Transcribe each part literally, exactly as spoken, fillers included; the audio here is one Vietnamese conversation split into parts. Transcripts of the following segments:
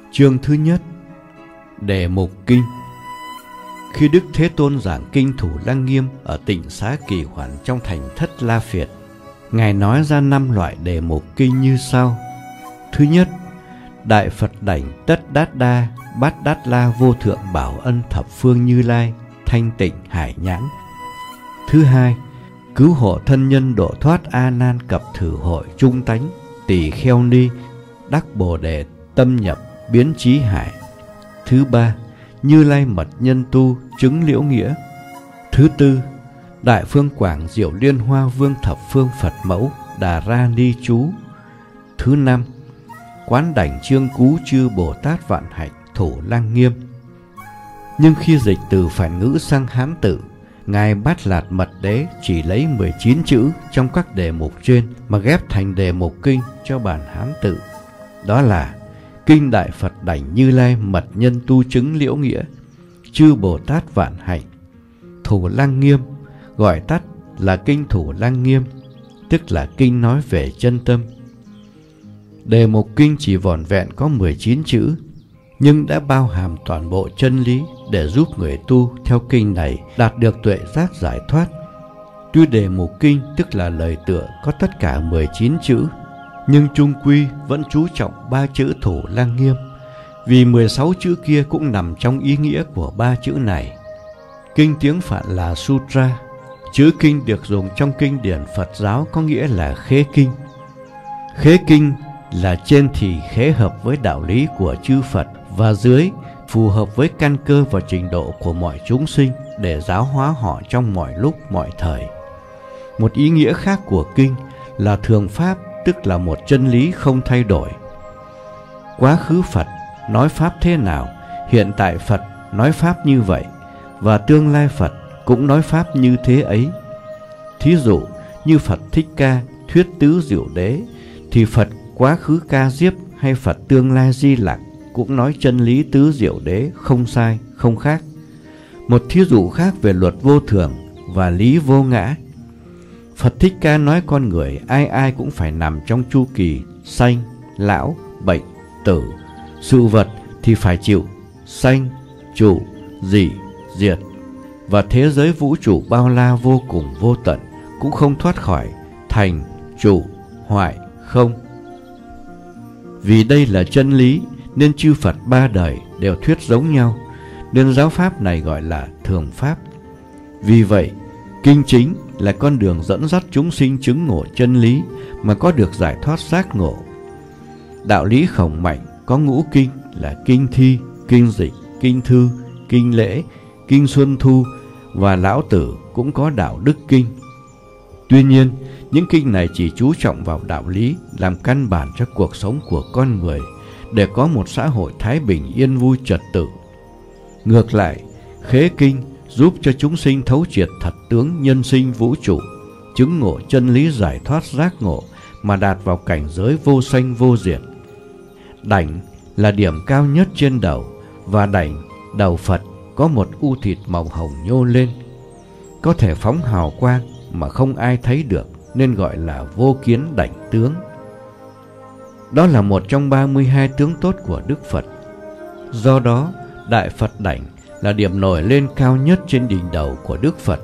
Chương thứ nhất. Đề mục kinh. Khi Đức Thế Tôn giảng kinh Thủ Lăng Nghiêm ở tỉnh Xá Kỳ Hoản trong thành Thất La Phiệt, Ngài nói ra năm loại đề mục kinh như sau. Thứ nhất, Đại Phật Đảnh Tất Đát Đa Bát Đát La Vô Thượng Bảo Ân Thập Phương Như Lai Thanh Tịnh Hải Nhãn. Thứ hai, Cứu hộ thân nhân độ thoát A Nan Cập Thử Hội Trung Tánh Tỳ Kheo Ni Đắc Bồ Đề Tâm Nhập Biến Trí Hải. Thứ ba, Như Lai Mật Nhân Tu Chứng Liễu Nghĩa. Thứ tư, Đại Phương Quảng Diệu Liên Hoa Vương Thập Phương Phật Mẫu Đà Ra Ni Chú. Thứ năm, Quán Đảnh Chương Cú Chư Bồ Tát Vạn Hạnh Thủ Lăng Nghiêm. Nhưng khi dịch từ Phản ngữ sang Hán tự, Ngài Bát Lạt Mật Đế chỉ lấy mười chín chữ trong các đề mục trên mà ghép thành đề mục kinh cho bản Hán tự. Đó là Kinh Đại Phật Đảnh Như Lai Mật Nhân Tu Chứng Liễu Nghĩa, Chư Bồ Tát Vạn Hạnh, Thủ Lăng Nghiêm, gọi tắt là Kinh Thủ Lăng Nghiêm, tức là kinh nói về chân tâm. Đề mục kinh chỉ vỏn vẹn có mười chín chữ, nhưng đã bao hàm toàn bộ chân lý để giúp người tu theo kinh này đạt được tuệ giác giải thoát. Tuy đề mục kinh tức là lời tựa có tất cả mười chín chữ, nhưng chung quy vẫn chú trọng ba chữ Thủ Lăng Nghiêm, vì mười sáu chữ kia cũng nằm trong ý nghĩa của ba chữ này. Kinh tiếng Phạn là Sutra. Chữ kinh được dùng trong kinh điển Phật giáo có nghĩa là khế kinh. Khế kinh là trên thì khế hợp với đạo lý của chư Phật, và dưới phù hợp với căn cơ và trình độ của mọi chúng sinh để giáo hóa họ trong mọi lúc mọi thời. Một ý nghĩa khác của kinh là thường pháp, tức là một chân lý không thay đổi. Quá khứ Phật nói pháp thế nào, hiện tại Phật nói pháp như vậy, và tương lai Phật cũng nói pháp như thế ấy. Thí dụ như Phật Thích Ca thuyết tứ diệu đế, thì Phật quá khứ Ca Diếp hay Phật tương lai Di Lặc cũng nói chân lý tứ diệu đế không sai, không khác. Một thí dụ khác về luật vô thường và lý vô ngã. Phật Thích Ca nói con người ai ai cũng phải nằm trong chu kỳ sanh, lão, bệnh, tử. Sự vật thì phải chịu sanh, trụ, dị, diệt. Và thế giới vũ trụ bao la vô cùng vô tận cũng không thoát khỏi thành, trụ, hoại, không. Vì đây là chân lý nên chư Phật ba đời đều thuyết giống nhau, nên giáo pháp này gọi là thường pháp. Vì vậy, kinh chính là con đường dẫn dắt chúng sinh chứng ngộ chân lý mà có được giải thoát giác ngộ. Đạo lý Khổng Mạnh có ngũ kinh là kinh thi, kinh dịch, kinh thư, kinh lễ, kinh Xuân Thu, và Lão Tử cũng có đạo đức kinh. Tuy nhiên, những kinh này chỉ chú trọng vào đạo lý làm căn bản cho cuộc sống của con người để có một xã hội thái bình yên vui trật tự. Ngược lại, khế kinh giúp cho chúng sinh thấu triệt thật tướng nhân sinh vũ trụ, chứng ngộ chân lý giải thoát giác ngộ mà đạt vào cảnh giới vô sanh vô diệt. Đảnh là điểm cao nhất trên đầu, và đảnh đầu Phật có một u thịt màu hồng nhô lên, có thể phóng hào quang mà không ai thấy được, nên gọi là vô kiến đảnh tướng. Đó là một trong ba mươi hai tướng tốt của Đức Phật. Do đó, Đại Phật Đảnh là điểm nổi lên cao nhất trên đỉnh đầu của Đức Phật.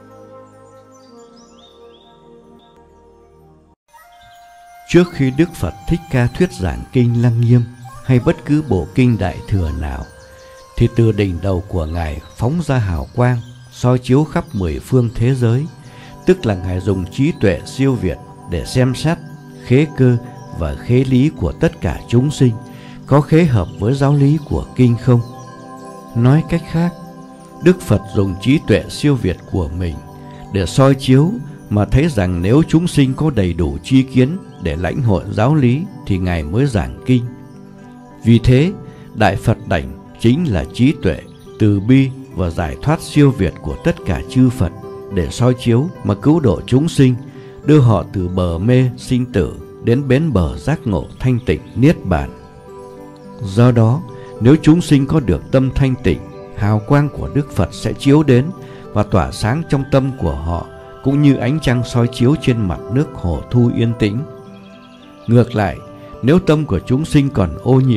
Trước khi Đức Phật Thích Ca thuyết giảng kinh Lăng Nghiêm hay bất cứ bộ kinh Đại Thừa nào, thì từ đỉnh đầu của Ngài phóng ra hào quang soi chiếu khắp mười phương thế giới, tức là Ngài dùng trí tuệ siêu việt để xem xét khế cơ và khế lý của tất cả chúng sinh, có khế hợp với giáo lý của kinh không. Nói cách khác, Đức Phật dùng trí tuệ siêu việt của mình để soi chiếu mà thấy rằng nếu chúng sinh có đầy đủ tri kiến để lãnh hội giáo lý thì Ngài mới giảng kinh. Vì thế, Đại Phật Đảnh chính là trí tuệ, từ bi và giải thoát siêu việt của tất cả chư Phật để soi chiếu mà cứu độ chúng sinh, đưa họ từ bờ mê sinh tử đến bến bờ giác ngộ thanh tịnh niết bàn. Do đó, nếu chúng sinh có được tâm thanh tịnh, hào quang của Đức Phật sẽ chiếu đến và tỏa sáng trong tâm của họ, cũng như ánh trăng soi chiếu trên mặt nước hồ thu yên tĩnh. Ngược lại, nếu tâm của chúng sinh còn ô nhiễm,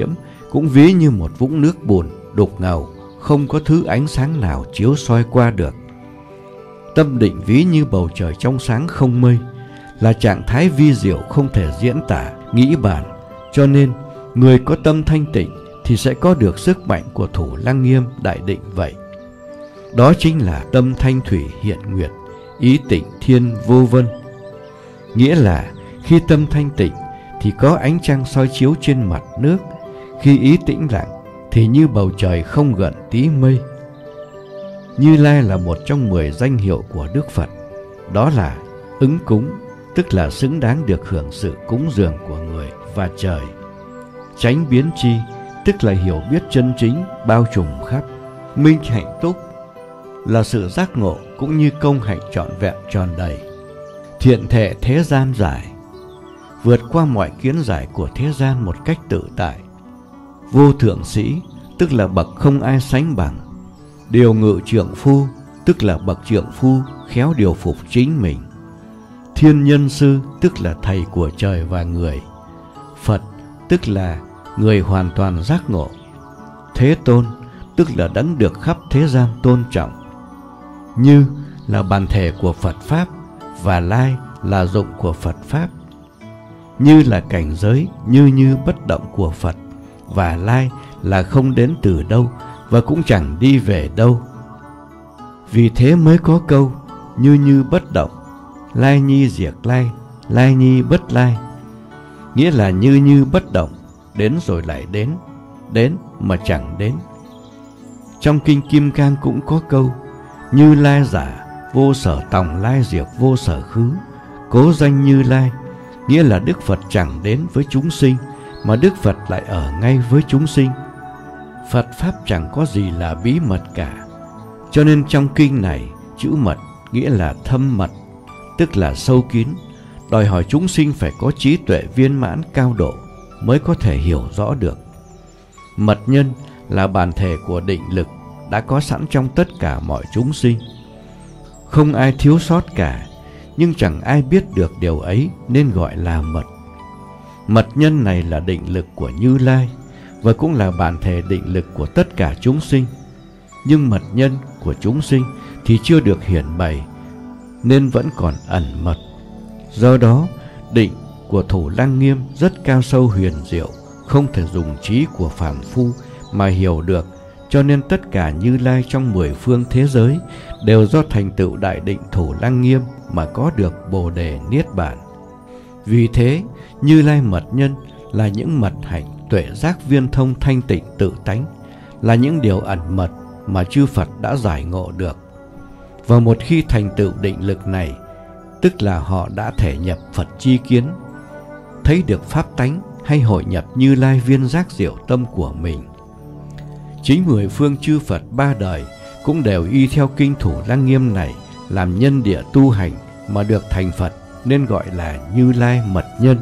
cũng ví như một vũng nước bùn đục ngầu, không có thứ ánh sáng nào chiếu soi qua được. Tâm định ví như bầu trời trong sáng không mây, là trạng thái vi diệu không thể diễn tả, nghĩ bàn. Cho nên, người có tâm thanh tịnh thì sẽ có được sức mạnh của Thủ Lăng Nghiêm đại định vậy. Đó chính là tâm thanh thủy hiện nguyệt, ý tịnh thiên vô vân. Nghĩa là khi tâm thanh tịnh thì có ánh trăng soi chiếu trên mặt nước, khi ý tĩnh lặng thì như bầu trời không gợn tí mây. Như Lai là một trong mười danh hiệu của Đức Phật, đó là ứng cúng, tức là xứng đáng được hưởng sự cúng dường của người và trời. Chánh biến tri, tức là hiểu biết chân chính, bao trùm khắp. Minh hạnh túc, là sự giác ngộ cũng như công hạnh trọn vẹn tròn đầy. Thiện thệ thế gian giải, vượt qua mọi kiến giải của thế gian một cách tự tại. Vô thượng sĩ, tức là bậc không ai sánh bằng. Điều ngự trượng phu, tức là bậc trượng phu khéo điều phục chính mình. Thiên nhân sư, tức là thầy của trời và người. Phật, tức là người hoàn toàn giác ngộ. Thế tôn, tức là đấng được khắp thế gian tôn trọng. Như là bản thể của Phật Pháp, và Lai là dụng của Phật Pháp. Như là cảnh giới như như bất động của Phật, và Lai là không đến từ đâu và cũng chẳng đi về đâu. Vì thế mới có câu như như bất động, lai nhi diệt lai, lai nhi bất lai. Nghĩa là như như bất động, đến rồi lại đến, đến mà chẳng đến. Trong Kinh Kim Cang cũng có câu Như Lai giả, vô sở tòng lai diệt vô sở khứ, cố danh Như Lai. Nghĩa là Đức Phật chẳng đến với chúng sinh, mà Đức Phật lại ở ngay với chúng sinh. Phật Pháp chẳng có gì là bí mật cả. Cho nên trong kinh này, chữ mật nghĩa là thâm mật, tức là sâu kín, đòi hỏi chúng sinh phải có trí tuệ viên mãn cao độ mới có thể hiểu rõ được. Mật nhân là bản thể của định lực đã có sẵn trong tất cả mọi chúng sinh. Không ai thiếu sót cả, nhưng chẳng ai biết được điều ấy nên gọi là mật. Mật nhân này là định lực của Như Lai và cũng là bản thể định lực của tất cả chúng sinh. Nhưng mật nhân của chúng sinh thì chưa được hiển bày nên vẫn còn ẩn mật. Do đó, định của Thủ Lăng Nghiêm rất cao sâu huyền diệu, không thể dùng trí của phàm phu mà hiểu được. Cho nên tất cả Như Lai trong mười phương thế giới đều do thành tựu đại định Thủ Lăng Nghiêm mà có được Bồ Đề Niết Bàn. Vì thế, Như Lai mật nhân là những mật hạnh tuệ giác viên thông thanh tịnh tự tánh, là những điều ẩn mật mà chư Phật đã giải ngộ được. Và một khi thành tựu định lực này, tức là họ đã thể nhập Phật chi kiến, thấy được pháp tánh hay hội nhập Như Lai viên giác diệu tâm của mình. Chính mười phương chư Phật ba đời cũng đều y theo kinh Thủ Lăng Nghiêm này làm nhân địa tu hành mà được thành Phật, nên gọi là Như Lai mật nhân.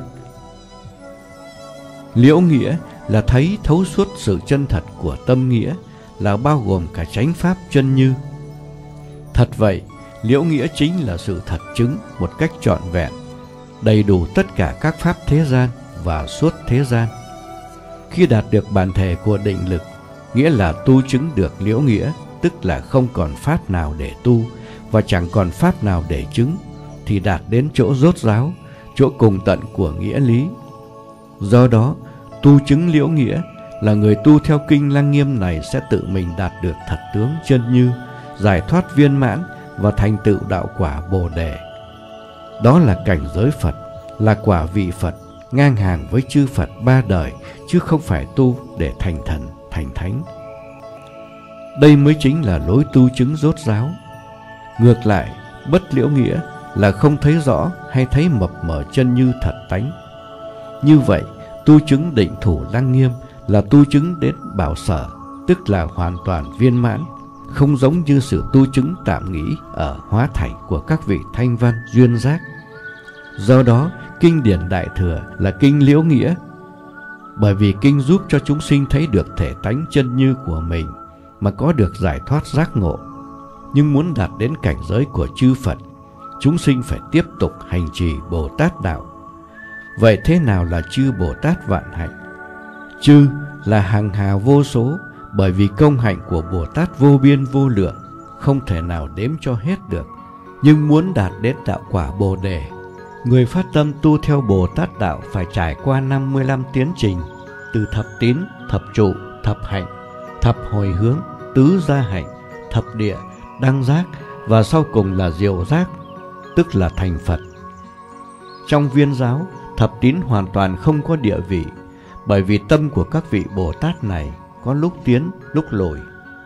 Liễu nghĩa là thấy thấu suốt sự chân thật của tâm nghĩa, là bao gồm cả chánh pháp chân như. Thật vậy, liễu nghĩa chính là sự thật chứng một cách trọn vẹn, đầy đủ tất cả các pháp thế gian và suốt thế gian. Khi đạt được bản thể của định lực, nghĩa là tu chứng được liễu nghĩa, tức là không còn pháp nào để tu và chẳng còn pháp nào để chứng, thì đạt đến chỗ rốt ráo, chỗ cùng tận của nghĩa lý. Do đó, tu chứng liễu nghĩa là người tu theo kinh Lăng Nghiêm này sẽ tự mình đạt được thật tướng chân như, giải thoát viên mãn và thành tựu đạo quả Bồ Đề. Đó là cảnh giới Phật, là quả vị Phật, ngang hàng với chư Phật ba đời, chứ không phải tu để thành thần, thành thánh. Đây mới chính là lối tu chứng rốt ráo. Ngược lại, bất liễu nghĩa là không thấy rõ hay thấy mập mờ chân như thật tánh. Như vậy, tu chứng định Thủ Lăng Nghiêm là tu chứng đến bảo sở, tức là hoàn toàn viên mãn, không giống như sự tu chứng tạm nghĩ ở hóa thành của các vị thanh văn duyên giác. Do đó, kinh điển Đại Thừa là kinh liễu nghĩa, bởi vì kinh giúp cho chúng sinh thấy được thể tánh chân như của mình mà có được giải thoát giác ngộ. Nhưng muốn đạt đến cảnh giới của chư Phật, chúng sinh phải tiếp tục hành trì Bồ Tát đạo. Vậy thế nào là chư Bồ Tát vạn hạnh? Chư là hằng hà vô số, bởi vì công hạnh của Bồ Tát vô biên vô lượng, không thể nào đếm cho hết được. Nhưng muốn đạt đến đạo quả Bồ Đề, người phát tâm tu theo Bồ Tát đạo phải trải qua năm mươi lăm tiến trình, từ thập tín, thập trụ, thập hạnh, thập hồi hướng, tứ gia hạnh, thập địa, đăng giác và sau cùng là diệu giác, tức là thành Phật. Trong Viên giáo, thập tín hoàn toàn không có địa vị, bởi vì tâm của các vị Bồ Tát này có lúc tiến, lúc lùi.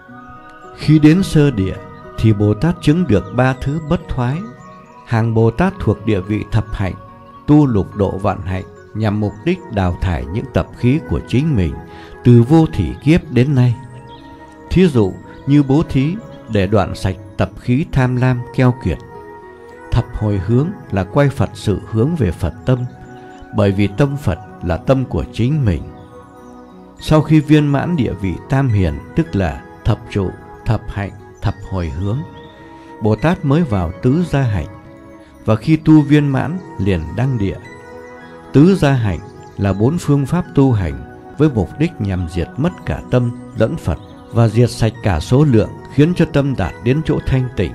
Khi đến sơ địa thì Bồ Tát chứng được ba thứ bất thoái. Hàng Bồ Tát thuộc địa vị thập hạnh, tu lục độ vạn hạnh nhằm mục đích đào thải những tập khí của chính mình từ vô thỉ kiếp đến nay. Thí dụ như bố thí để đoạn sạch tập khí tham lam keo kiệt. Thập hồi hướng là quay Phật sự hướng về Phật tâm, bởi vì tâm Phật là tâm của chính mình. Sau khi viên mãn địa vị tam hiền, tức là thập trụ, thập hạnh, thập hồi hướng, Bồ Tát mới vào tứ gia hạnh, và khi tu viên mãn liền đăng địa. Tứ gia hạnh là bốn phương pháp tu hành với mục đích nhằm diệt mất cả tâm lẫn Phật và diệt sạch cả số lượng, khiến cho tâm đạt đến chỗ thanh tịnh.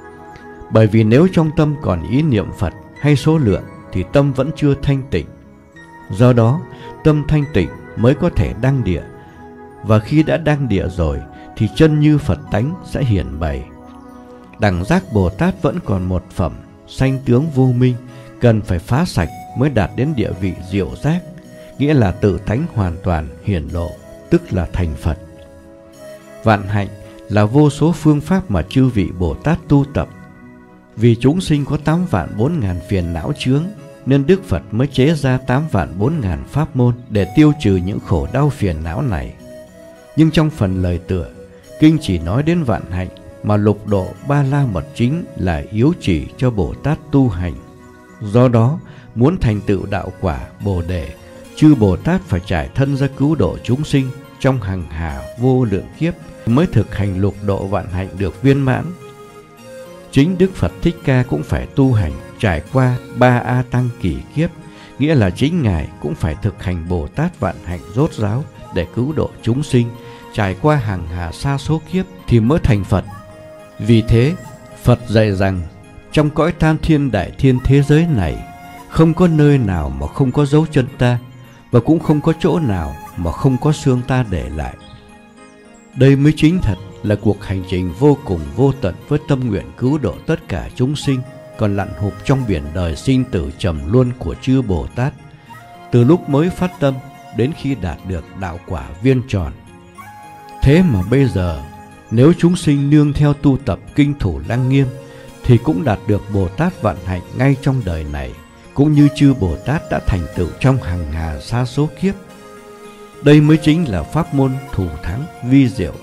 Bởi vì nếu trong tâm còn ý niệm Phật hay số lượng thì tâm vẫn chưa thanh tịnh. Do đó, tâm thanh tịnh mới có thể đăng địa, và khi đã đăng địa rồi thì chân như Phật tánh sẽ hiển bày. Đẳng giác Bồ Tát vẫn còn một phẩm, sanh tướng vô minh, cần phải phá sạch mới đạt đến địa vị diệu giác, nghĩa là tự tánh hoàn toàn hiển lộ, tức là thành Phật. Vạn hạnh là vô số phương pháp mà chư vị Bồ Tát tu tập. Vì chúng sinh có tám vạn bốn ngàn phiền não chướng, nên Đức Phật mới chế ra tám vạn bốn ngàn pháp môn để tiêu trừ những khổ đau phiền não này. Nhưng trong phần lời tựa, kinh chỉ nói đến vạn hạnh, mà lục độ ba la mật chính là yếu chỉ cho Bồ Tát tu hành. Do đó, muốn thành tựu đạo quả Bồ Đề, chư Bồ Tát phải trải thân ra cứu độ chúng sinh trong hằng hà vô lượng kiếp mới thực hành lục độ vạn hạnh được viên mãn. Chính Đức Phật Thích Ca cũng phải tu hành trải qua ba A Tăng kỳ kiếp, nghĩa là chính Ngài cũng phải thực hành Bồ Tát vạn hạnh rốt ráo để cứu độ chúng sinh, trải qua hàng hà sa số kiếp thì mới thành Phật. Vì thế, Phật dạy rằng trong cõi tam thiên đại thiên thế giới này, không có nơi nào mà không có dấu chân ta, và cũng không có chỗ nào mà không có xương ta để lại. Đây mới chính thật là cuộc hành trình vô cùng vô tận với tâm nguyện cứu độ tất cả chúng sinh còn lặn hụp trong biển đời sinh tử trầm luân của chư Bồ Tát, từ lúc mới phát tâm đến khi đạt được đạo quả viên tròn. Thế mà bây giờ, nếu chúng sinh nương theo tu tập kinh Thủ Lăng Nghiêm thì cũng đạt được Bồ Tát vạn hạnh ngay trong đời này, cũng như chư Bồ Tát đã thành tựu trong hàng hà sa số kiếp. Đây mới chính là pháp môn thủ thắng vi diệu.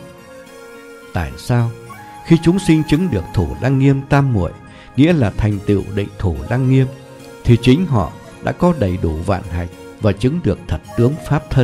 Tại sao? Khi chúng sinh chứng được Thủ Lăng Nghiêm tam muội, nghĩa là thành tựu định Thủ Lăng Nghiêm, thì chính họ đã có đầy đủ vạn hạnh và chứng được thật tướng pháp thân.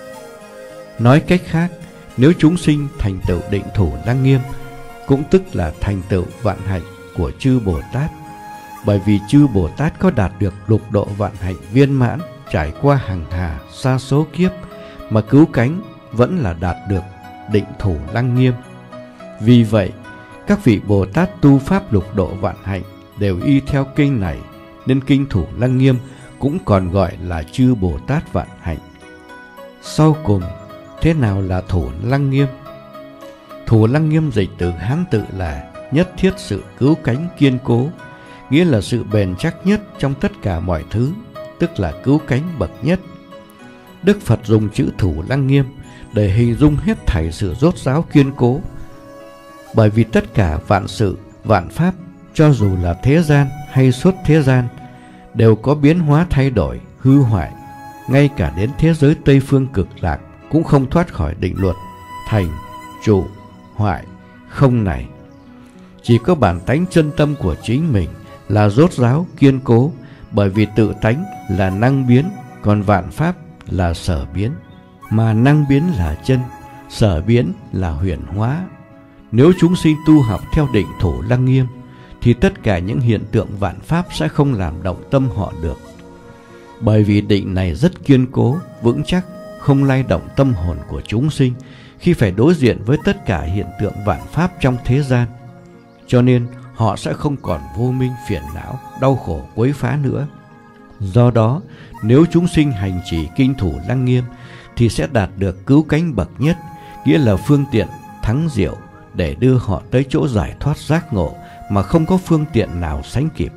Nói cách khác, nếu chúng sinh thành tựu định Thủ Lăng Nghiêm, cũng tức là thành tựu vạn hạnh của chư Bồ Tát, bởi vì chư Bồ Tát có đạt được lục độ vạn hạnh viên mãn, trải qua hàng hà sa số kiếp, mà cứu cánh vẫn là đạt được định Thủ Lăng Nghiêm. Vì vậy, các vị Bồ Tát tu pháp lục độ vạn hạnh đều y theo kinh này, nên kinh Thủ Lăng Nghiêm cũng còn gọi là chư Bồ Tát vạn hạnh. Sau cùng, thế nào là Thủ Lăng Nghiêm? Thủ Lăng Nghiêm dịch từ Hán tự là nhất thiết sự cứu cánh kiên cố, nghĩa là sự bền chắc nhất trong tất cả mọi thứ, tức là cứu cánh bậc nhất. Đức Phật dùng chữ Thủ Lăng Nghiêm để hình dung hết thảy sự rốt ráo kiên cố, bởi vì tất cả vạn sự, vạn pháp, cho dù là thế gian hay xuất thế gian, đều có biến hóa thay đổi, hư hoại. Ngay cả đến thế giới Tây Phương Cực Lạc cũng không thoát khỏi định luật thành, trụ, hoại, không này. Chỉ có bản tánh chân tâm của chính mình là rốt ráo, kiên cố, bởi vì tự tánh là năng biến, còn vạn pháp là sở biến. Mà năng biến là chân, sở biến là huyền hóa. Nếu chúng sinh tu học theo định Thủ Lăng Nghiêm, thì tất cả những hiện tượng vạn pháp sẽ không làm động tâm họ được. Bởi vì định này rất kiên cố, vững chắc, không lay động tâm hồn của chúng sinh khi phải đối diện với tất cả hiện tượng vạn pháp trong thế gian. Cho nên họ sẽ không còn vô minh, phiền não, đau khổ quấy phá nữa. Do đó, nếu chúng sinh hành trì kinh thủ Lăng Nghiêm thì sẽ đạt được cứu cánh bậc nhất, nghĩa là phương tiện thắng diệu để đưa họ tới chỗ giải thoát giác ngộ mà không có phương tiện nào sánh kịp.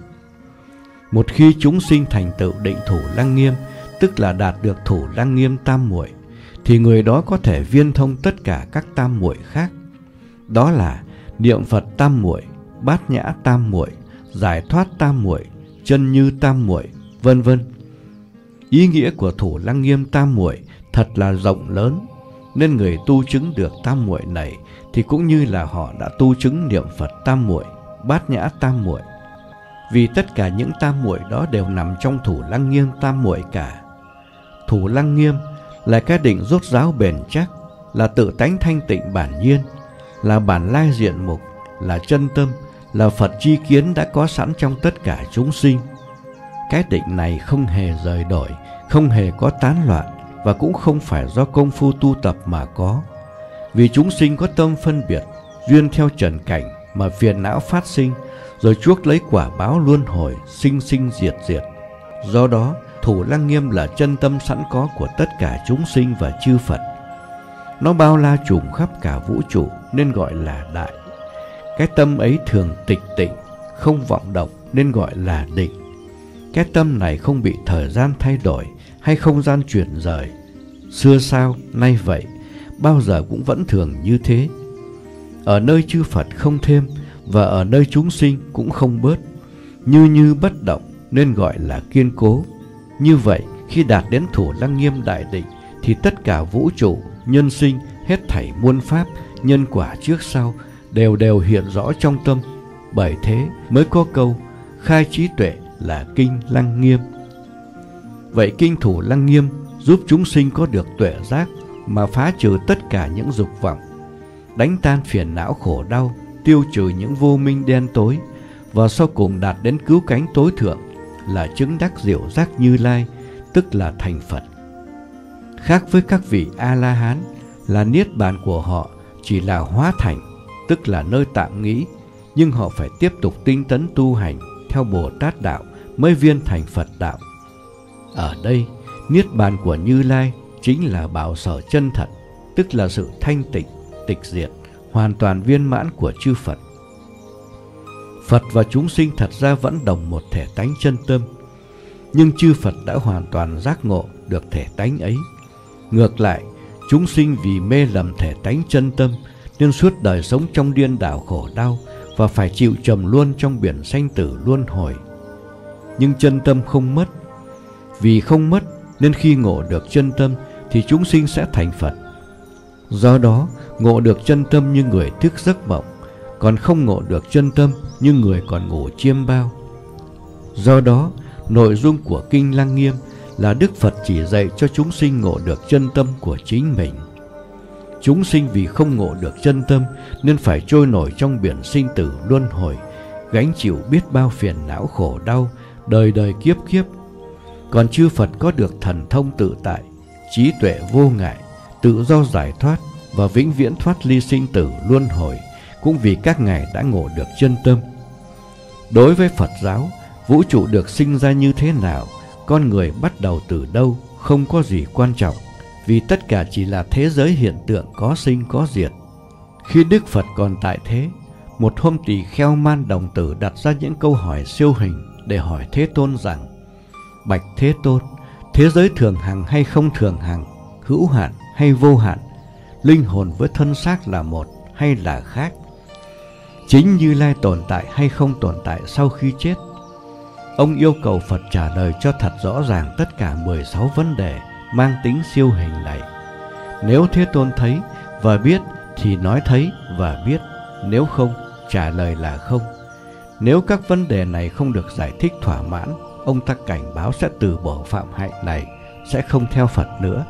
Một khi chúng sinh thành tựu định thủ Lăng Nghiêm, tức là đạt được thủ Lăng Nghiêm tam muội, thì người đó có thể viên thông tất cả các tam muội khác. Đó là niệm Phật tam muội, bát nhã tam muội, giải thoát tam muội, chân như tam muội, vân vân. Ý nghĩa của thủ Lăng Nghiêm tam muội thật là rộng lớn, nên người tu chứng được tam muội này thì cũng như là họ đã tu chứng niệm Phật tam muội, bát nhã tam muội. Vì tất cả những tam muội đó đều nằm trong thủ Lăng Nghiêm tam muội cả. Thủ Lăng Nghiêm là cái định rốt ráo bền chắc, là tự tánh thanh tịnh bản nhiên, là bản lai diện mục, là chân tâm, là Phật chi kiến đã có sẵn trong tất cả chúng sinh. Cái định này không hề rời đổi, không hề có tán loạn, và cũng không phải do công phu tu tập mà có. Vì chúng sinh có tâm phân biệt, duyên theo trần cảnh mà phiền não phát sinh, rồi chuốc lấy quả báo luân hồi, sinh sinh diệt diệt. Do đó, thủ Lăng Nghiêm là chân tâm sẵn có của tất cả chúng sinh và chư Phật. Nó bao la trùm khắp cả vũ trụ nên gọi là đại. Cái tâm ấy thường tịch tịnh, không vọng động nên gọi là định. Cái tâm này không bị thời gian thay đổi hay không gian chuyển rời. Xưa sao, nay vậy, bao giờ cũng vẫn thường như thế. Ở nơi chư Phật không thêm, và ở nơi chúng sinh cũng không bớt. Như như bất động nên gọi là kiên cố. Như vậy, khi đạt đến thủ Lăng Nghiêm đại định thì tất cả vũ trụ, nhân sinh, hết thảy muôn pháp, nhân quả trước sau đều đều hiện rõ trong tâm. Bởi thế mới có câu khai trí tuệ là kinh Lăng Nghiêm. Vậy kinh thủ Lăng Nghiêm giúp chúng sinh có được tuệ giác mà phá trừ tất cả những dục vọng, đánh tan phiền não khổ đau, tiêu trừ những vô minh đen tối, và sau cùng đạt đến cứu cánh tối thượng là chứng đắc diệu giác Như Lai, tức là thành Phật. Khác với các vị A-la-hán là niết bàn của họ chỉ là hóa thành, tức là nơi tạm nghỉ, nhưng họ phải tiếp tục tinh tấn tu hành theo Bồ Tát đạo mới viên thành Phật đạo. Ở đây, niết bàn của Như Lai chính là bảo sở chân thật, tức là sự thanh tịnh, tịch diệt, hoàn toàn viên mãn của chư Phật. Phật và chúng sinh thật ra vẫn đồng một thể tánh chân tâm, nhưng chư Phật đã hoàn toàn giác ngộ được thể tánh ấy. Ngược lại, chúng sinh vì mê lầm thể tánh chân tâm nên suốt đời sống trong điên đảo khổ đau và phải chịu trầm luân trong biển sanh tử luân hồi. Nhưng chân tâm không mất. Vì không mất nên khi ngộ được chân tâm thì chúng sinh sẽ thành Phật. Do đó, ngộ được chân tâm như người thức giấc mộng, còn không ngộ được chân tâm như người còn ngủ chiêm bao. Do đó, nội dung của kinh Lăng Nghiêm là Đức Phật chỉ dạy cho chúng sinh ngộ được chân tâm của chính mình. Chúng sinh vì không ngộ được chân tâm nên phải trôi nổi trong biển sinh tử luân hồi, gánh chịu biết bao phiền não khổ đau, đời đời kiếp kiếp. Còn chư Phật có được thần thông tự tại, trí tuệ vô ngại, tự do giải thoát và vĩnh viễn thoát ly sinh tử luân hồi, cũng vì các ngài đã ngộ được chân tâm. Đối với Phật giáo, vũ trụ được sinh ra như thế nào, con người bắt đầu từ đâu, không có gì quan trọng, vì tất cả chỉ là thế giới hiện tượng có sinh có diệt. Khi Đức Phật còn tại thế, một hôm tỳ kheo Man Đồng Tử đặt ra những câu hỏi siêu hình để hỏi Thế Tôn rằng: Bạch Thế Tôn, thế giới thường hằng hay không thường hằng, hữu hạn hay vô hạn, linh hồn với thân xác là một hay là khác, chính Như Lai tồn tại hay không tồn tại sau khi chết? Ông yêu cầu Phật trả lời cho thật rõ ràng tất cả mười sáu vấn đề mang tính siêu hình này. Nếu Thế Tôn thấy và biết thì nói thấy và biết, nếu không, trả lời là không. Nếu các vấn đề này không được giải thích thỏa mãn, ông ta cảnh báo sẽ từ bỏ phạm hạnh này, sẽ không theo Phật nữa.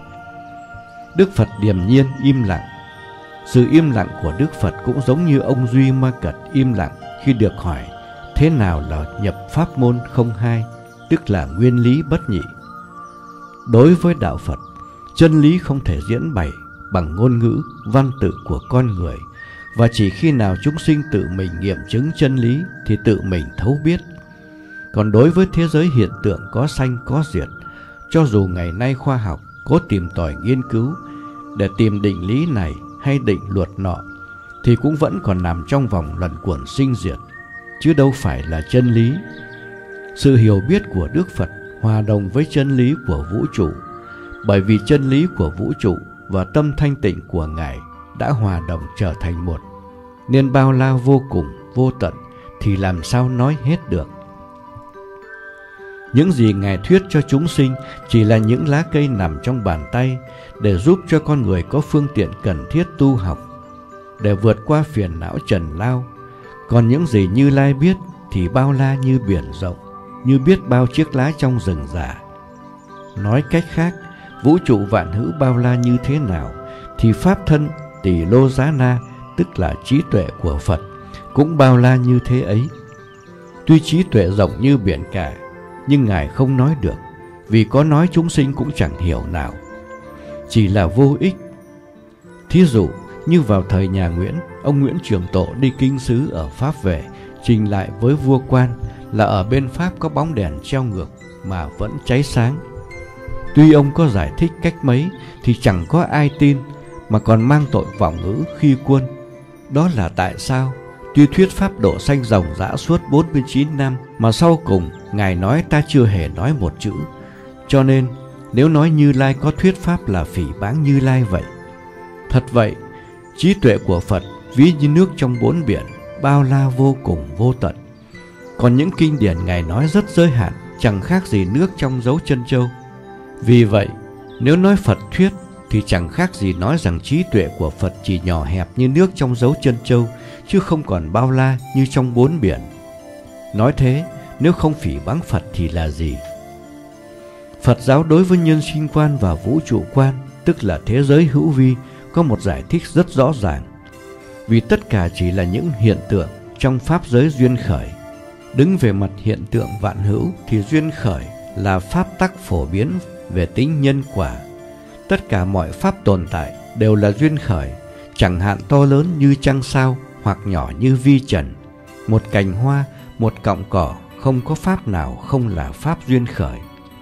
Đức Phật điềm nhiên im lặng. Sự im lặng của Đức Phật cũng giống như ông Duy Ma Cật im lặng khi được hỏi thế nào là nhập pháp môn không hai, tức là nguyên lý bất nhị. Đối với đạo Phật, Chân lý không thể diễn bày bằng ngôn ngữ, văn tự của con người, và chỉ khi nào chúng sinh tự mình nghiệm chứng chân lý thì tự mình thấu biết. Còn đối với thế giới hiện tượng có sanh có diệt, cho dù ngày nay khoa học cố tìm tòi nghiên cứu để tìm định lý này hay định luật nọ, thì cũng vẫn còn nằm trong vòng luẩn quẩn sinh diệt, chứ đâu phải là chân lý. Sự hiểu biết của Đức Phật hòa đồng với chân lý của vũ trụ, bởi vì chân lý của vũ trụ và tâm thanh tịnh của Ngài đã hòa đồng trở thành một, nên bao la vô cùng, vô tận thì làm sao nói hết được. Những gì Ngài thuyết cho chúng sinh chỉ là những lá cây nằm trong bàn tay để giúp cho con người có phương tiện cần thiết tu học, để vượt qua phiền não trần lao. Còn những gì Như Lai biết thì bao la như biển rộng, như biết bao chiếc lá trong rừng già. Nói cách khác, vũ trụ vạn hữu bao la như thế nào thì pháp thân Tỳ Lô Giá Na, tức là trí tuệ của Phật, cũng bao la như thế ấy. Tuy trí tuệ rộng như biển cả, nhưng Ngài không nói được, vì có nói chúng sinh cũng chẳng hiểu nào, chỉ là vô ích. Thí dụ như vào thời nhà Nguyễn, ông Nguyễn Trường Tộ đi kinh xứ ở Pháp về, trình lại với vua quan là ở bên Pháp có bóng đèn treo ngược mà vẫn cháy sáng. Tuy ông có giải thích cách mấy thì chẳng có ai tin, mà còn mang tội vọng ngữ khi quân. Đó là tại sao? Tuy thuyết pháp độ sanh ròng rã suốt bốn mươi chín năm, mà sau cùng Ngài nói ta chưa hề nói một chữ. Cho nên nếu nói Như Lai có thuyết pháp là phỉ báng Như Lai vậy. Thật vậy, trí tuệ của Phật ví như nước trong bốn biển, bao la vô cùng vô tận. Còn những kinh điển Ngài nói rất giới hạn, chẳng khác gì nước trong dấu chân châu. Vì vậy, nếu nói Phật thuyết thì chẳng khác gì nói rằng trí tuệ của Phật chỉ nhỏ hẹp như nước trong dấu chân châu, chứ không còn bao la như trong bốn biển. Nói thế, nếu không phỉ báng Phật thì là gì? Phật giáo đối với nhân sinh quan và vũ trụ quan, tức là thế giới hữu vi, có một giải thích rất rõ ràng. Vì tất cả chỉ là những hiện tượng trong pháp giới duyên khởi. Đứng về mặt hiện tượng vạn hữu thì duyên khởi là pháp tắc phổ biến về tính nhân quả. Tất cả mọi pháp tồn tại đều là duyên khởi, chẳng hạn to lớn như trăng sao hoặc nhỏ như vi trần. Một cành hoa, một cọng cỏ, không có pháp nào không là pháp duyên khởi.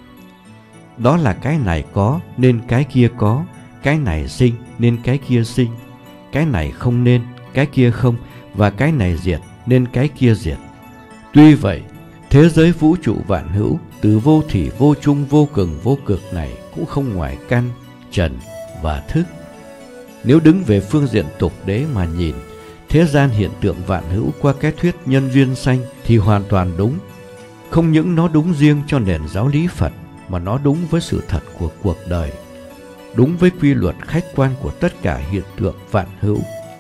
Đó là cái này có nên cái kia có, cái này sinh nên cái kia sinh, cái này không nên, cái kia không, và cái này diệt nên cái kia diệt. Tuy vậy, thế giới vũ trụ vạn hữu, từ vô thủy vô chung vô cường vô cực này cũng không ngoài căn, trần và thức. Nếu đứng về phương diện tục đế mà nhìn, thế gian hiện tượng vạn hữu qua cái thuyết nhân duyên sanh thì hoàn toàn đúng. Không những nó đúng riêng cho nền giáo lý Phật, mà nó đúng với sự thật của cuộc đời, đúng với quy luật khách quan của tất cả hiện tượng vạn hữu.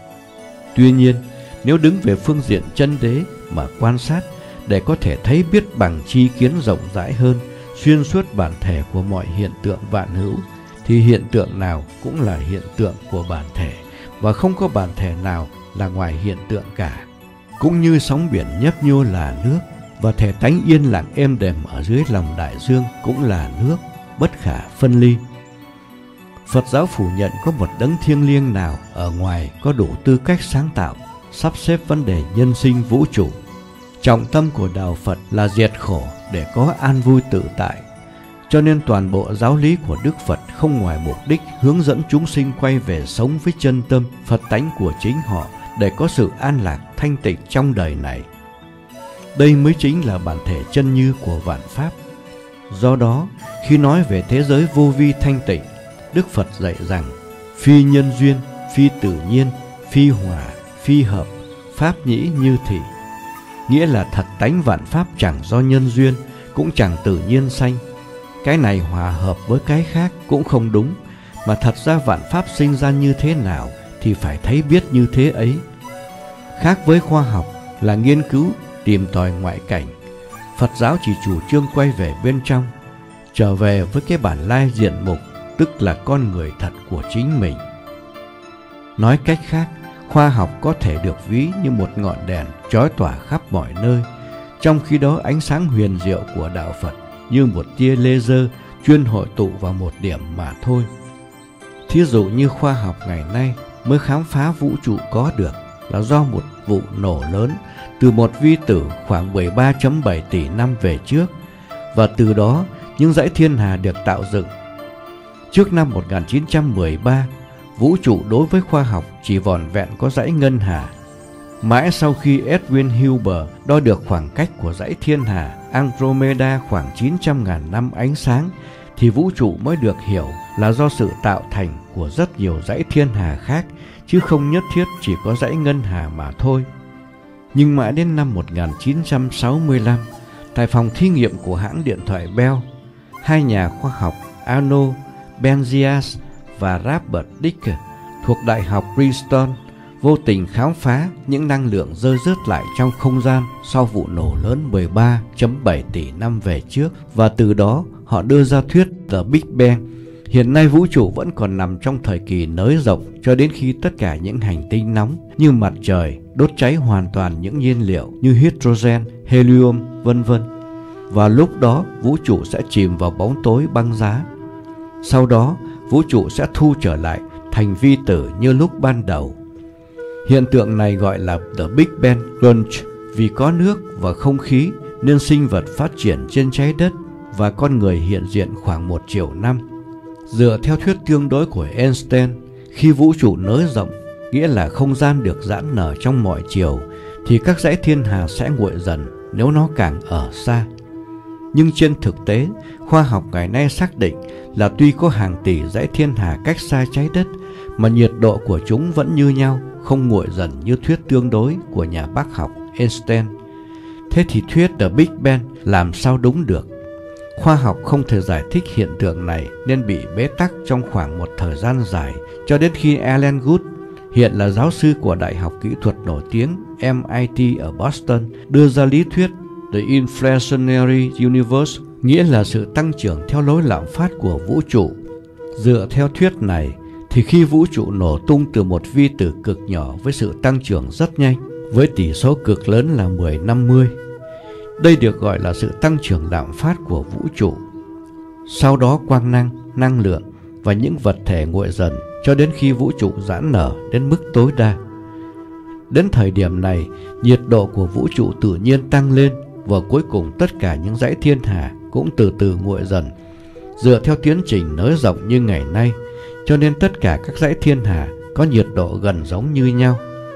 Tuy nhiên, nếu đứng về phương diện chân đế mà quan sát, để có thể thấy biết bằng tri kiến rộng rãi hơn, xuyên suốt bản thể của mọi hiện tượng vạn hữu, thì hiện tượng nào cũng là hiện tượng của bản thể, và không có bản thể nào là ngoài hiện tượng cả. Cũng như sóng biển nhấp nhô là nước, và thể tánh yên lặng êm đềm ở dưới lòng đại dương cũng là nước, bất khả phân ly. Phật giáo phủ nhận có một đấng thiêng liêng nào ở ngoài có đủ tư cách sáng tạo, sắp xếp vấn đề nhân sinh vũ trụ. Trọng tâm của đạo Phật là diệt khổ để có an vui tự tại. Cho nên toàn bộ giáo lý của Đức Phật không ngoài mục đích hướng dẫn chúng sinh quay về sống với chân tâm Phật tánh của chính họ, để có sự an lạc thanh tịnh trong đời này. Đây mới chính là bản thể chân như của vạn pháp. Do đó, khi nói về thế giới vô vi thanh tịnh, Đức Phật dạy rằng phi nhân duyên, phi tự nhiên, phi hòa, phi hợp, pháp nhĩ như thị. Nghĩa là thật tánh vạn pháp chẳng do nhân duyên, cũng chẳng tự nhiên sanh. Cái này hòa hợp với cái khác cũng không đúng, mà thật ra vạn pháp sinh ra như thế nào thì phải thấy biết như thế ấy. Khác với khoa học là nghiên cứu tìm tòi ngoại cảnh, Phật giáo chỉ chủ trương quay về bên trong, trở về với cái bản lai diện mục, tức là con người thật của chính mình. Nói cách khác, khoa học có thể được ví như một ngọn đèn chói tỏa khắp mọi nơi, trong khi đó ánh sáng huyền diệu của đạo Phật như một tia laser chuyên hội tụ vào một điểm mà thôi. Thí dụ như khoa học ngày nay mới khám phá vũ trụ có được là do một vụ nổ lớn từ một vi tử khoảng mười ba phẩy bảy tỷ năm về trước, và từ đó những dãy thiên hà được tạo dựng. Trước năm một nghìn chín trăm mười ba, vũ trụ đối với khoa học chỉ vỏn vẹn có dãy ngân hà. Mãi sau khi Edwin Hubble đo được khoảng cách của dãy thiên hà Andromeda khoảng chín trăm nghìn năm ánh sáng, thì vũ trụ mới được hiểu là do sự tạo thành của rất nhiều dãy thiên hà khác, chứ không nhất thiết chỉ có dãy ngân hà mà thôi. Nhưng mãi đến năm một nghìn chín trăm sáu mươi lăm, tại phòng thí nghiệm của hãng điện thoại Bell, hai nhà khoa học Arno Benzias và Robert Dicke thuộc Đại học Princeton vô tình khám phá những năng lượng rơi rớt lại trong không gian sau vụ nổ lớn mười ba phẩy bảy tỷ năm về trước, và từ đó họ đưa ra thuyết The Big Bang. Hiện nay vũ trụ vẫn còn nằm trong thời kỳ nới rộng cho đến khi tất cả những hành tinh nóng như mặt trời đốt cháy hoàn toàn những nhiên liệu như hydrogen, helium, vân vân. Và lúc đó vũ trụ sẽ chìm vào bóng tối băng giá. Sau đó vũ trụ sẽ thu trở lại thành vi tử như lúc ban đầu. Hiện tượng này gọi là The Big Bang Crunch. Vì có nước và không khí nên sinh vật phát triển trên trái đất và con người hiện diện khoảng một triệu năm. Dựa theo thuyết tương đối của Einstein, khi vũ trụ nới rộng, nghĩa là không gian được giãn nở trong mọi chiều, thì các dãy thiên hà sẽ nguội dần nếu nó càng ở xa. Nhưng trên thực tế, khoa học ngày nay xác định là tuy có hàng tỷ dãy thiên hà cách xa trái đất, mà nhiệt độ của chúng vẫn như nhau, không nguội dần như thuyết tương đối của nhà bác học Einstein. Thế thì thuyết The Big Bang làm sao đúng được? Khoa học không thể giải thích hiện tượng này nên bị bế tắc trong khoảng một thời gian dài, cho đến khi Alan Guth, hiện là giáo sư của Đại học Kỹ thuật nổi tiếng M I T ở Boston, đưa ra lý thuyết The Inflationary Universe, nghĩa là sự tăng trưởng theo lối lạm phát của vũ trụ. Dựa theo thuyết này, thì khi vũ trụ nổ tung từ một vi tử cực nhỏ với sự tăng trưởng rất nhanh, với tỷ số cực lớn là mười năm mươi, đây được gọi là sự tăng trưởng lạm phát của vũ trụ. Sau đó quang năng, năng lượng và những vật thể nguội dần cho đến khi vũ trụ giãn nở đến mức tối đa. Đến thời điểm này, nhiệt độ của vũ trụ tự nhiên tăng lên, và cuối cùng tất cả những dãy thiên hà cũng từ từ nguội dần. Dựa theo tiến trình nới rộng như ngày nay, cho nên tất cả các dãy thiên hà có nhiệt độ gần giống như nhau.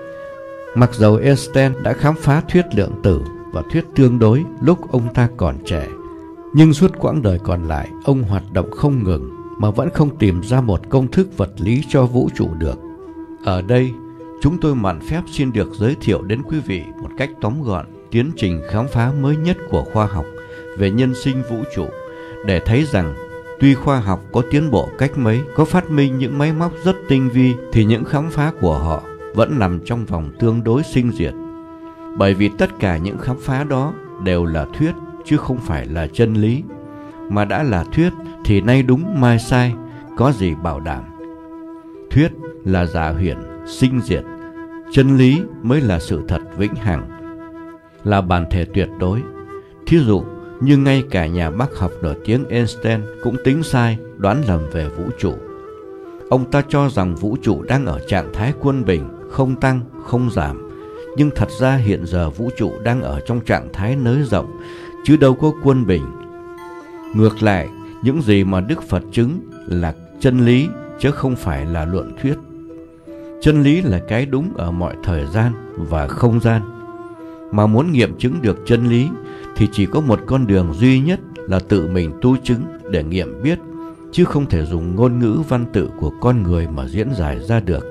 Mặc dầu Einstein đã khám phá thuyết lượng tử và thuyết tương đối lúc ông ta còn trẻ, nhưng suốt quãng đời còn lại ông hoạt động không ngừng mà vẫn không tìm ra một công thức vật lý cho vũ trụ được. Ở đây, chúng tôi mạn phép xin được giới thiệu đến quý vị một cách tóm gọn tiến trình khám phá mới nhất của khoa học về nhân sinh vũ trụ, để thấy rằng tuy khoa học có tiến bộ cách mấy, có phát minh những máy móc rất tinh vi, thì những khám phá của họ vẫn nằm trong vòng tương đối sinh diệt. Bởi vì tất cả những khám phá đó đều là thuyết chứ không phải là chân lý. Mà đã là thuyết thì nay đúng mai sai, có gì bảo đảm. Thuyết là giả huyễn, sinh diệt. Chân lý mới là sự thật vĩnh hằng, là bản thể tuyệt đối. Thí dụ như ngay cả nhà bác học nổi tiếng Einstein cũng tính sai, đoán lầm về vũ trụ. Ông ta cho rằng vũ trụ đang ở trạng thái quân bình, không tăng, không giảm. Nhưng thật ra hiện giờ vũ trụ đang ở trong trạng thái nới rộng, chứ đâu có quân bình. Ngược lại, những gì mà Đức Phật chứng là chân lý, chứ không phải là luận thuyết. Chân lý là cái đúng ở mọi thời gian và không gian. Mà muốn nghiệm chứng được chân lý thì chỉ có một con đường duy nhất là tự mình tu chứng để nghiệm biết, chứ không thể dùng ngôn ngữ văn tự của con người mà diễn giải ra được.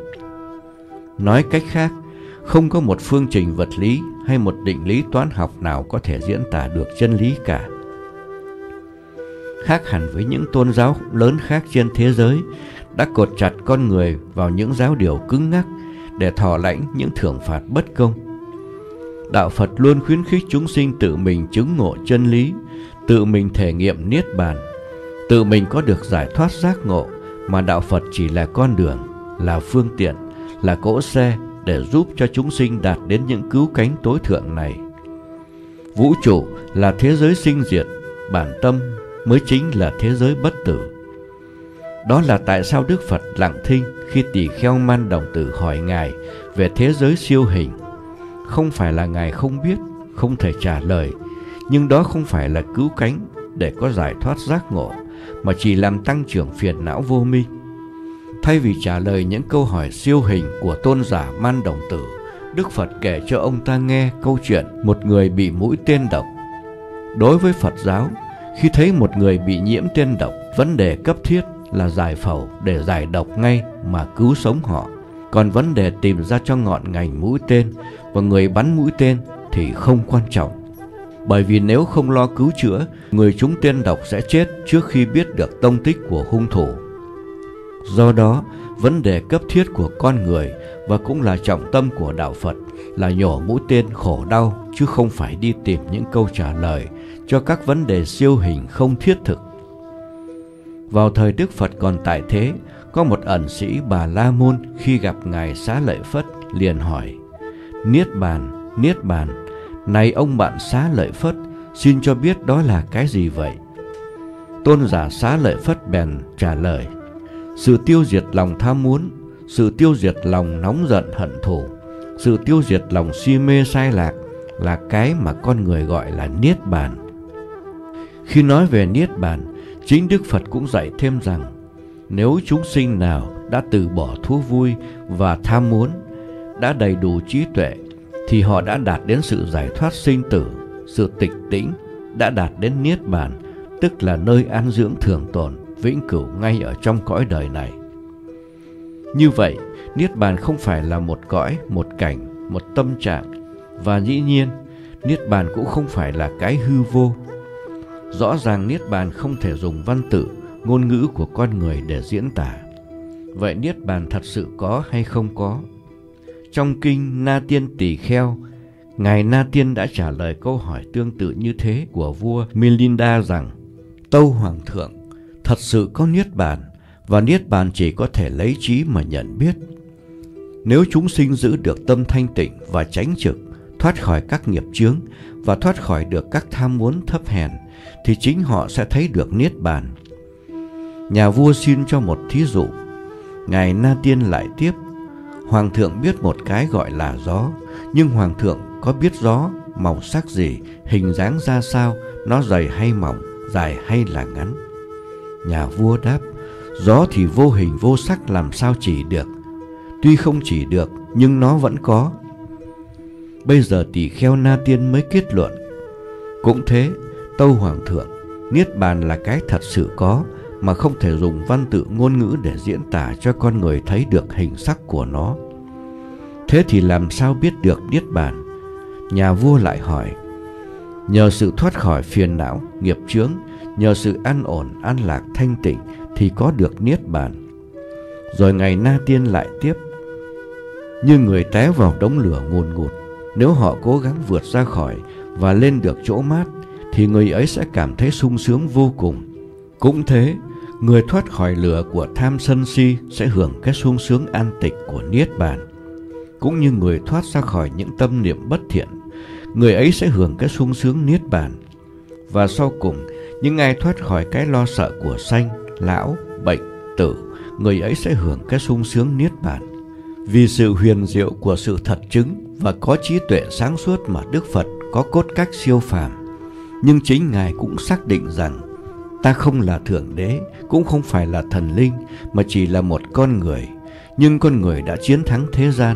Nói cách khác, không có một phương trình vật lý hay một định lý toán học nào có thể diễn tả được chân lý cả. Khác hẳn với những tôn giáo lớn khác trên thế giới đã cột chặt con người vào những giáo điều cứng ngắc để thọ lãnh những thưởng phạt bất công, Đạo Phật luôn khuyến khích chúng sinh tự mình chứng ngộ chân lý, tự mình thể nghiệm niết bàn, tự mình có được giải thoát giác ngộ, mà Đạo Phật chỉ là con đường, là phương tiện, là cỗ xe để giúp cho chúng sinh đạt đến những cứu cánh tối thượng này. Vũ trụ là thế giới sinh diệt, bản tâm mới chính là thế giới bất tử. Đó là tại sao Đức Phật lặng thinh khi tỳ kheo Man Đồng Tử hỏi Ngài về thế giới siêu hình. Không phải là Ngài không biết, không thể trả lời, nhưng đó không phải là cứu cánh để có giải thoát giác ngộ, mà chỉ làm tăng trưởng phiền não vô minh. Thay vì trả lời những câu hỏi siêu hình của tôn giả Man Đồng Tử, Đức Phật kể cho ông ta nghe câu chuyện một người bị mũi tên độc. Đối với Phật giáo, khi thấy một người bị nhiễm tên độc, vấn đề cấp thiết là giải phẫu để giải độc ngay mà cứu sống họ. Còn vấn đề tìm ra cho ngọn ngành mũi tên và người bắn mũi tên thì không quan trọng. Bởi vì nếu không lo cứu chữa, người trúng tên độc sẽ chết trước khi biết được tông tích của hung thủ. Do đó, vấn đề cấp thiết của con người và cũng là trọng tâm của đạo Phật là nhổ mũi tên khổ đau, chứ không phải đi tìm những câu trả lời cho các vấn đề siêu hình không thiết thực. Vào thời Đức Phật còn tại thế, có một ẩn sĩ Bà La Môn khi gặp Ngài Xá Lợi Phất liền hỏi: Niết Bàn, Niết Bàn, này ông bạn Xá Lợi Phất, xin cho biết đó là cái gì vậy? Tôn giả Xá Lợi Phất bèn trả lời: sự tiêu diệt lòng tham muốn, sự tiêu diệt lòng nóng giận hận thù, sự tiêu diệt lòng si mê sai lạc là cái mà con người gọi là Niết Bàn. Khi nói về Niết Bàn, chính Đức Phật cũng dạy thêm rằng nếu chúng sinh nào đã từ bỏ thú vui và tham muốn, đã đầy đủ trí tuệ, thì họ đã đạt đến sự giải thoát sinh tử, sự tịch tĩnh, đã đạt đến Niết Bàn, tức là nơi an dưỡng thường tồn, vĩnh cửu ngay ở trong cõi đời này. Như vậy, Niết Bàn không phải là một cõi, một cảnh, một tâm trạng, và dĩ nhiên, Niết Bàn cũng không phải là cái hư vô. Rõ ràng Niết Bàn không thể dùng văn tự, ngôn ngữ của con người để diễn tả. Vậy Niết Bàn thật sự có hay không có? Trong kinh Na Tiên Tỳ Kheo, Ngài Na Tiên đã trả lời câu hỏi tương tự như thế của vua Milinda rằng: Tâu Hoàng thượng, thật sự có Niết Bàn, và Niết Bàn chỉ có thể lấy trí mà nhận biết. Nếu chúng sinh giữ được tâm thanh tịnh và chánh trực, thoát khỏi các nghiệp chướng và thoát khỏi được các tham muốn thấp hèn, thì chính họ sẽ thấy được Niết Bàn. Nhà vua xin cho một thí dụ. Ngài Na Tiên lại tiếp: Hoàng thượng biết một cái gọi là gió, nhưng Hoàng thượng có biết gió màu sắc gì, hình dáng ra sao, nó dày hay mỏng, dài hay là ngắn? Nhà vua đáp: Gió thì vô hình vô sắc, làm sao chỉ được? Tuy không chỉ được, nhưng nó vẫn có. Bây giờ tỳ kheo Na Tiên mới kết luận: Cũng thế, tâu Hoàng thượng, Niết Bàn là cái thật sự có, mà không thể dùng văn tự ngôn ngữ để diễn tả cho con người thấy được hình sắc của nó. Thế thì làm sao biết được Niết Bàn? Nhà vua lại hỏi: Nhờ sự thoát khỏi phiền não, nghiệp chướng, nhờ sự an ổn, an lạc, thanh tịnh thì có được Niết Bàn. Rồi Ngài Na Tiên lại tiếp: Như người té vào đống lửa ngùn ngụt, nếu họ cố gắng vượt ra khỏi và lên được chỗ mát, thì người ấy sẽ cảm thấy sung sướng vô cùng. Cũng thế, người thoát khỏi lửa của tham sân si sẽ hưởng cái sung sướng an tịch của Niết Bàn. Cũng như người thoát ra khỏi những tâm niệm bất thiện, người ấy sẽ hưởng cái sung sướng Niết Bàn. Và sau cùng, những ai thoát khỏi cái lo sợ của sanh, lão, bệnh, tử, người ấy sẽ hưởng cái sung sướng Niết Bàn. Vì sự huyền diệu của sự thật chứng và có trí tuệ sáng suốt mà Đức Phật có cốt cách siêu phàm. Nhưng chính Ngài cũng xác định rằng ta không là Thượng Đế, cũng không phải là thần linh, mà chỉ là một con người. Nhưng con người đã chiến thắng thế gian.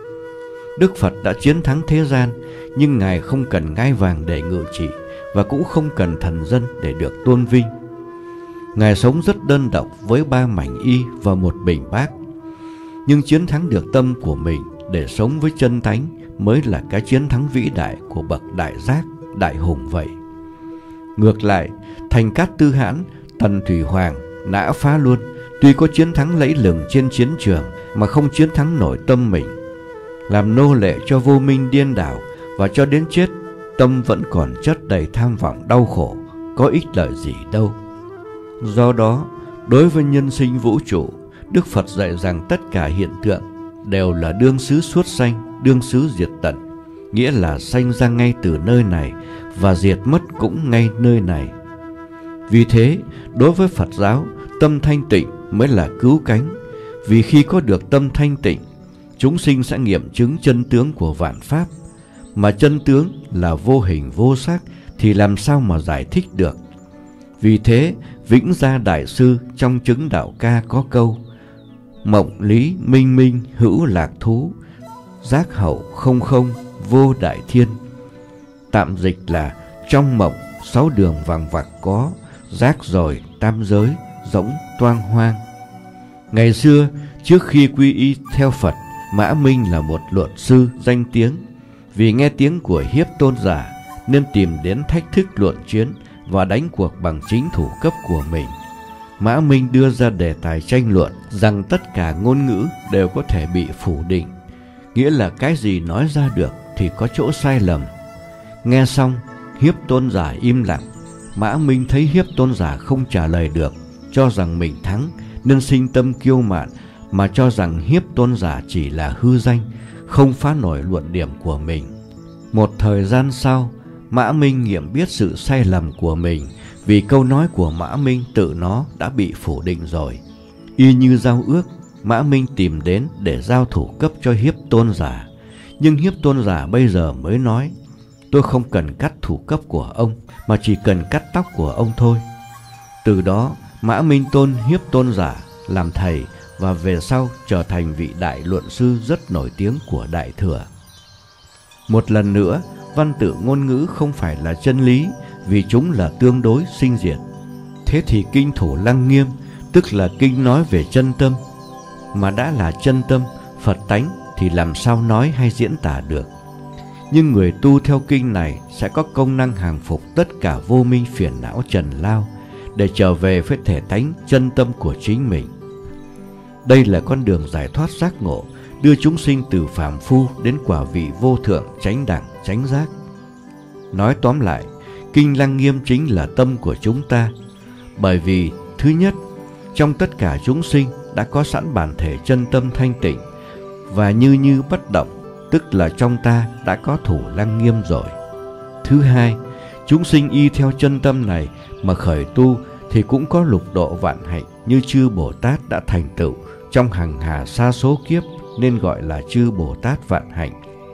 Đức Phật đã chiến thắng thế gian, nhưng Ngài không cần ngai vàng để ngự trị, và cũng không cần thần dân để được tôn vinh. Ngài sống rất đơn độc với ba mảnh y và một bình bát, nhưng chiến thắng được tâm của mình để sống với chân tánh mới là cái chiến thắng vĩ đại của bậc đại giác, đại hùng vậy. Ngược lại, Thành Cát Tư Hãn, Tần Thủy Hoàng, Nã Phá Luân tuy có chiến thắng lẫy lừng trên chiến trường mà không chiến thắng nổi tâm mình, làm nô lệ cho vô minh điên đảo, và cho đến chết tâm vẫn còn chất đầy tham vọng đau khổ, có ích lợi gì đâu. Do đó, đối với nhân sinh vũ trụ, Đức Phật dạy rằng tất cả hiện tượng đều là đương xứ xuất sanh, đương xứ diệt tận, nghĩa là sanh ra ngay từ nơi này và diệt mất cũng ngay nơi này. Vì thế, đối với Phật giáo, tâm thanh tịnh mới là cứu cánh. Vì khi có được tâm thanh tịnh, chúng sinh sẽ nghiệm chứng chân tướng của vạn pháp. Mà chân tướng là vô hình vô sắc thì làm sao mà giải thích được. Vì thế Vĩnh Gia Đại Sư trong chứng đạo ca có câu: mộng lý minh minh hữu lạc thú, giác hậu không không vô đại thiên. Tạm dịch là trong mộng sáu đường vằng vặc có, giác rồi tam giới rỗng toang hoang. Ngày xưa trước khi quy y theo Phật, Mã Minh là một luật sư danh tiếng. Vì nghe tiếng của Hiếp Tôn giả nên tìm đến thách thức luận chiến và đánh cuộc bằng chính thủ cấp của mình. Mã Minh đưa ra đề tài tranh luận rằng tất cả ngôn ngữ đều có thể bị phủ định, nghĩa là cái gì nói ra được thì có chỗ sai lầm. Nghe xong, Hiếp Tôn giả im lặng. Mã Minh thấy Hiếp Tôn giả không trả lời được, cho rằng mình thắng nên sinh tâm kiêu mạn, mà cho rằng Hiếp Tôn giả chỉ là hư danh, không phá nổi luận điểm của mình. Một thời gian sau, Mã Minh nghiệm biết sự sai lầm của mình, vì câu nói của Mã Minh tự nó đã bị phủ định rồi. Y như giao ước, Mã Minh tìm đến để giao thủ cấp cho Hiếp Tôn giả. Nhưng Hiếp Tôn giả bây giờ mới nói: tôi không cần cắt thủ cấp của ông, mà chỉ cần cắt tóc của ông thôi. Từ đó Mã Minh tôn Hiếp Tôn giả làm thầy, và về sau trở thành vị đại luận sư rất nổi tiếng của Đại Thừa. Một lần nữa, văn tự ngôn ngữ không phải là chân lý, vì chúng là tương đối sinh diệt. Thế thì kinh Thủ Lăng Nghiêm, tức là kinh nói về chân tâm, mà đã là chân tâm, Phật tánh thì làm sao nói hay diễn tả được. Nhưng người tu theo kinh này sẽ có công năng hàng phục tất cả vô minh phiền não trần lao, để trở về với thể tánh chân tâm của chính mình. Đây là con đường giải thoát giác ngộ, đưa chúng sinh từ phàm phu đến quả vị vô thượng chánh đẳng chánh giác. Nói tóm lại, kinh Lăng Nghiêm chính là tâm của chúng ta. Bởi vì thứ nhất, trong tất cả chúng sinh đã có sẵn bản thể chân tâm thanh tịnh, và như như bất động, tức là trong ta đã có thủ Lăng Nghiêm rồi. Thứ hai, chúng sinh y theo chân tâm này mà khởi tu thì cũng có lục độ vạn hạnh như chư Bồ Tát đã thành tựu trong hằng hà sa số kiếp, nên gọi là chư Bồ Tát vạn hạnh.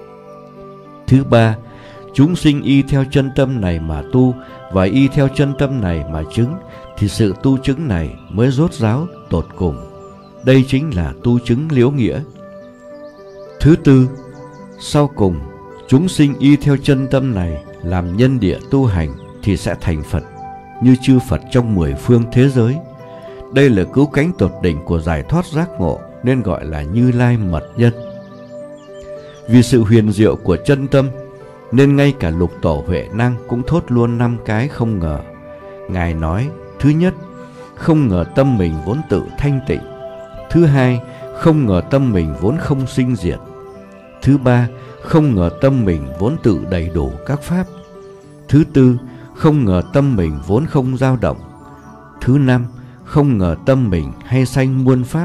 Thứ ba, chúng sinh y theo chân tâm này mà tu, và y theo chân tâm này mà chứng, thì sự tu chứng này mới rốt ráo tột cùng. Đây chính là tu chứng liễu nghĩa. Thứ tư, sau cùng, chúng sinh y theo chân tâm này làm nhân địa tu hành thì sẽ thành Phật, như chư Phật trong mười phương thế giới. Đây là cứu cánh tột đỉnh của giải thoát giác ngộ, nên gọi là Như Lai mật nhân. Vì sự huyền diệu của chân tâm, nên ngay cả lục tổ Huệ Năng cũng thốt luôn năm cái không ngờ. Ngài nói: thứ nhất, không ngờ tâm mình vốn tự thanh tịnh. Thứ hai, không ngờ tâm mình vốn không sinh diệt. Thứ ba, không ngờ tâm mình vốn tự đầy đủ các pháp. Thứ tư, không ngờ tâm mình vốn không dao động. Thứ năm, không ngờ tâm mình hay sanh muôn pháp.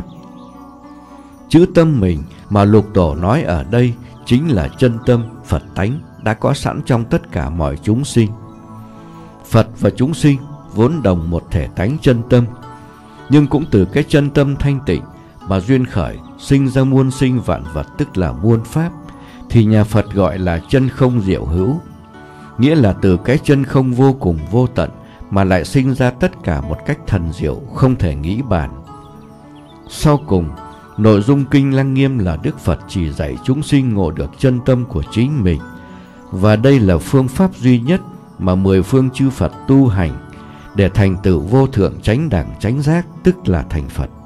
Chữ tâm mình mà lục tổ nói ở đây chính là chân tâm Phật tánh đã có sẵn trong tất cả mọi chúng sinh. Phật và chúng sinh vốn đồng một thể tánh chân tâm, nhưng cũng từ cái chân tâm thanh tịnh mà duyên khởi sinh ra muôn sinh vạn vật, tức là muôn pháp, thì nhà Phật gọi là chân không diệu hữu. Nghĩa là từ cái chân không vô cùng vô tận mà lại sinh ra tất cả một cách thần diệu không thể nghĩ bàn. Sau cùng, nội dung kinh Lăng Nghiêm là Đức Phật chỉ dạy chúng sinh ngộ được chân tâm của chính mình, và đây là phương pháp duy nhất mà mười phương chư Phật tu hành để thành tựu vô thượng chánh đẳng chánh giác, tức là thành Phật.